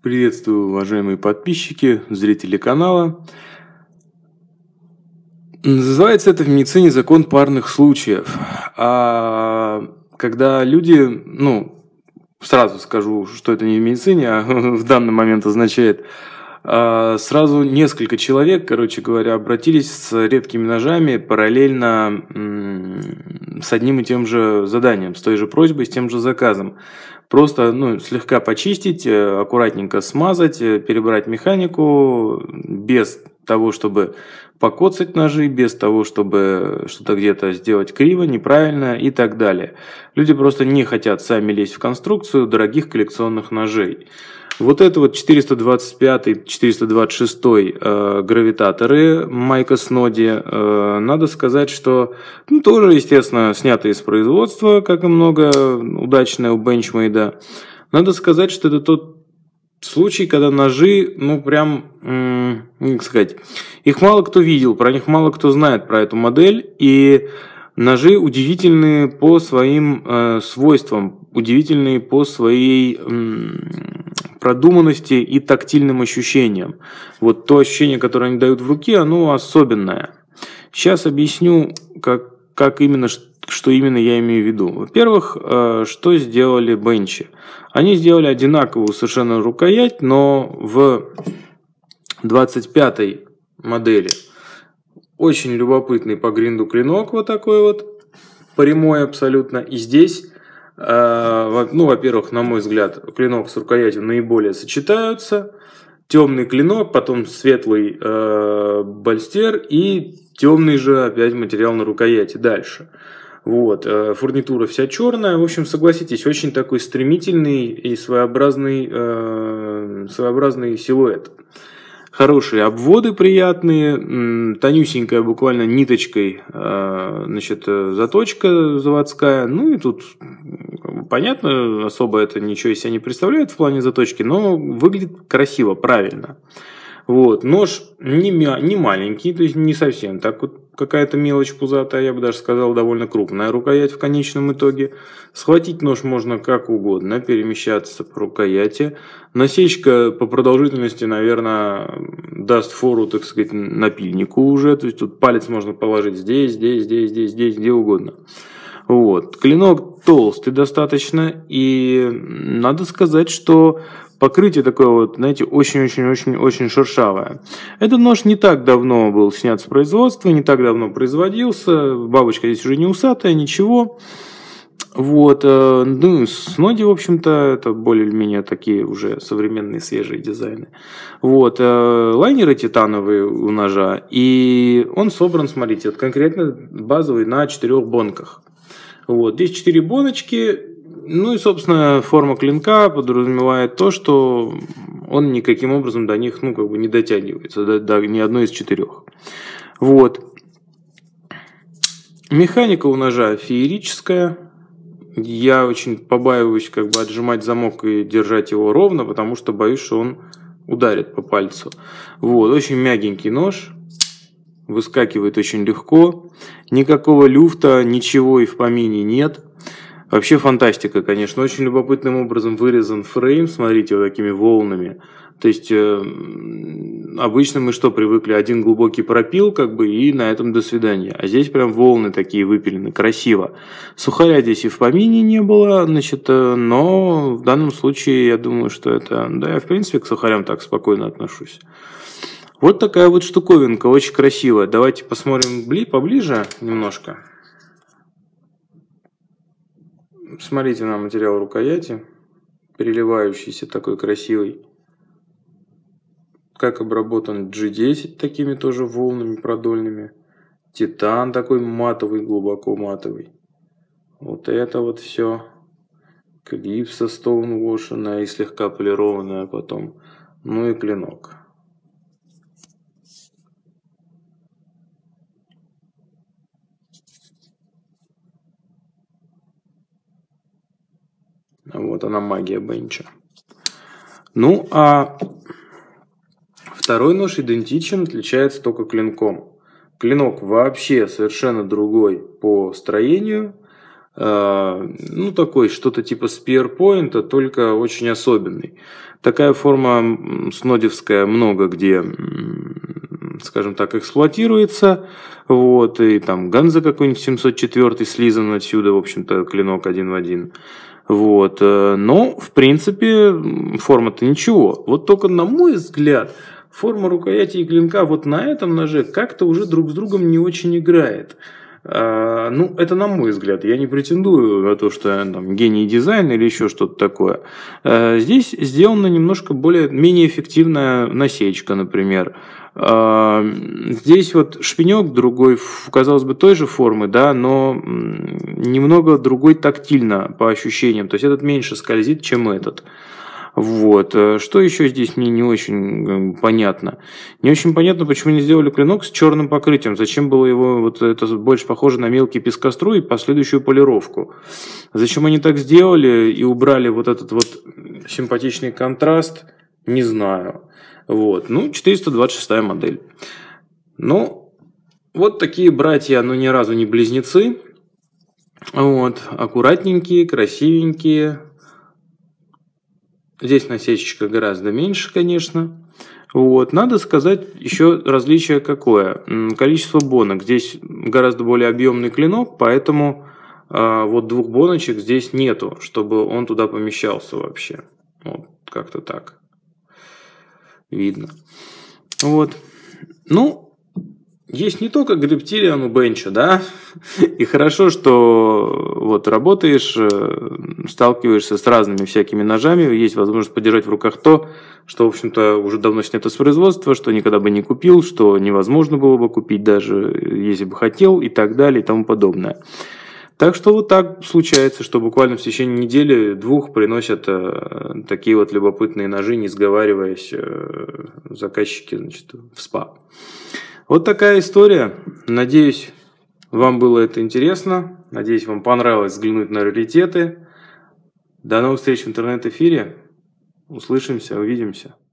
Приветствую, уважаемые подписчики, зрители канала. Называется это в медицине закон парных случаев. Когда люди, сразу скажу, что это не в медицине, а в данный момент означает, сразу несколько человек, короче говоря, обратились с редкими ножами параллельно с одним и тем же заданием, с той же просьбой, с тем же заказом. Просто слегка почистить, аккуратненько смазать, перебрать механику, без того, чтобы покоцать ножи, без того, чтобы что-то где-то сделать криво, неправильно и так далее. Люди просто не хотят сами лезть в конструкцию дорогих коллекционных ножей. Вот это вот 425, 426 гравитаторы Майка Сноди, надо сказать, что тоже, естественно, сняты из производства, как и много удачное у Benchmade. Надо сказать, что это тот случай, когда ножи, как сказать, их мало кто видел, про них мало кто знает, про эту модель, и ножи удивительные по своим свойствам, удивительные по своей продуманности и тактильным ощущениям. Вот то ощущение, которое они дают в руке, оно особенное. Сейчас объясню, как именно, что именно я имею в виду. Во-первых, что сделали Бенчи? Они сделали одинаковую совершенно рукоять, но в 25-й модели очень любопытный по гринду клинок, вот такой вот, прямой абсолютно. И здесь, во-первых, на мой взгляд, клинок с рукоятью наиболее сочетаются. Темный клинок, потом светлый больстер и темный же опять материал на рукояти дальше. Вот, фурнитура вся черная. В общем, согласитесь, очень такой стремительный и своеобразный силуэт. Хорошие обводы приятные, тонюсенькая буквально ниточкой, заточка заводская. Ну и тут понятно, особо это ничего из себя не представляет в плане заточки, но выглядит красиво, правильно. Вот, нож не маленький, то есть не совсем так вот какая-то мелочь пузатая, я бы даже сказал, довольно крупная рукоять в конечном итоге. Схватить нож можно как угодно, перемещаться по рукояти. Насечка по продолжительности, наверное, даст фору, так сказать, напильнику уже. То есть тут палец можно положить здесь, где угодно. Вот. Клинок толстый достаточно, и надо сказать, что покрытие такое вот, знаете, очень-очень-очень шершавое. Этот нож не так давно был снят с производства, не так давно производился. Бабочка здесь уже не усатая, ничего. Вот. Сноди, в общем-то, это более-менее такие уже современные свежие дизайны. Вот. Лайнеры титановые у ножа, и он собран, смотрите, вот конкретно базовый на 4 бонках. Вот. Здесь 4 боночки. Ну и, собственно, форма клинка подразумевает то, что он никаким образом до них, не дотягивается, до ни одной из 4. Вот. Механика у ножа феерическая. Я очень побаиваюсь отжимать замок и держать его ровно, потому что боюсь, что он ударит по пальцу. Вот. Очень мягенький нож. Выскакивает очень легко. Никакого люфта, ничего и в помине нет. Вообще фантастика, конечно. Очень любопытным образом вырезан фрейм. Смотрите, вот такими волнами. То есть, обычно мы что привыкли? Один глубокий пропил, и на этом до свидания. А здесь прям волны такие выпилены. Красиво. Сухаря здесь и в помине не было, но в данном случае я думаю, что это... Да, я в принципе к сухарям так спокойно отношусь. Вот такая вот штуковинка, очень красивая. Давайте посмотрим поближе немножко. Смотрите на материал рукояти, переливающийся такой красивый. Как обработан G10 такими тоже волнами продольными. Титан такой матовый, глубоко матовый. Вот это вот все. Клипса стоунвошенная и слегка полированная потом. Ну и клинок. Вот она, магия Бенча. Ну, а второй нож идентичен, отличается только клинком. Клинок вообще совершенно другой по строению. Ну, такой, что-то типа спиерпоинта, только очень особенный. Такая форма снодевская много где, скажем так, эксплуатируется. Вот, и там Ганза какой-нибудь 704 слизан отсюда, в общем-то, клинок один в один. Вот, но, в принципе, форма-то ничего. Вот только, на мой взгляд, форма рукояти и клинка вот на этом ноже как-то уже друг с другом не очень играет. Ну, это на мой взгляд. Я не претендую на то, что я там гений дизайна или еще что-то такое. Здесь сделана немножко менее эффективная насечка, например. Здесь вот шпинек другой, казалось бы, той же формы, да, но немного другой тактильно по ощущениям. То есть этот меньше скользит, чем этот. Вот. Что еще здесь мне не очень понятно? Не очень понятно, почему не сделали клинок с черным покрытием. Зачем было его, вот это больше похоже на мелкий пескоструй и последующую полировку. Зачем они так сделали и убрали вот этот вот симпатичный контраст, не знаю. Вот. Ну, 426 модель. Ну, вот такие братья, но ни разу не близнецы. Вот. Аккуратненькие, красивенькие. Здесь насечечка гораздо меньше, конечно. Вот. Надо сказать еще различие какое. Количество бонок. Здесь гораздо более объемный клинок, поэтому вот двух боночек здесь нету, чтобы он туда помещался вообще. Вот, как-то так. Видно. Вот. Ну, есть не только грептилиан у бенча, да, и хорошо, что вот работаешь, сталкиваешься с разными всякими ножами, есть возможность подержать в руках то, что, в общем-то, уже давно снято с производства, что никогда бы не купил, что невозможно было бы купить даже, если бы хотел, и так далее, и тому подобное. Так что вот так случается, что буквально в течение недели-двух приносят такие вот любопытные ножи, не сговариваясь, заказчики, значит, в СПА. Вот такая история. Надеюсь, вам было это интересно. Надеюсь, вам понравилось взглянуть на раритеты. До новых встреч в интернет-эфире. Услышимся, увидимся.